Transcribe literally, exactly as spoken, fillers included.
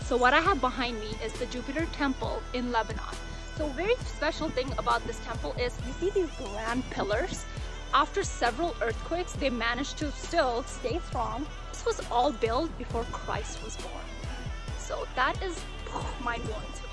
So what I have behind me is the Jupiter Temple in Lebanon. So a very special thing about this temple is you see these grand pillars. After several earthquakes, they managed to still stay strong. This was all built before Christ was born. So that is mind-blowing to me.